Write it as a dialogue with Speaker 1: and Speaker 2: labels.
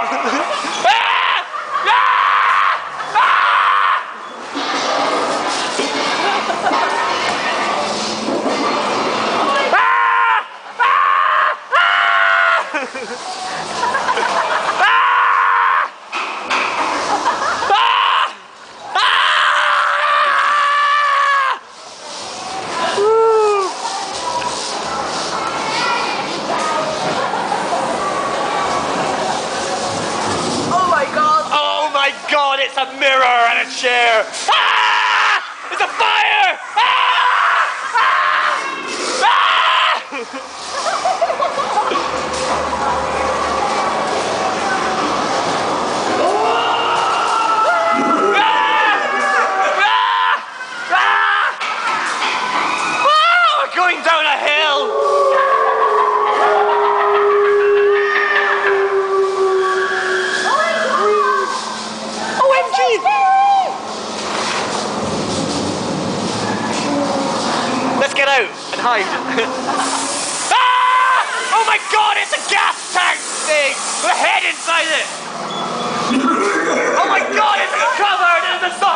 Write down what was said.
Speaker 1: God, it's a mirror and a chair. Ah! It's a fire! Ah! Ah! Ah! We're going down a hill. Let's get out and hide. Ah! Oh my God, it's a gas tank thing with a head inside it. Oh my God, it's covered in the sun.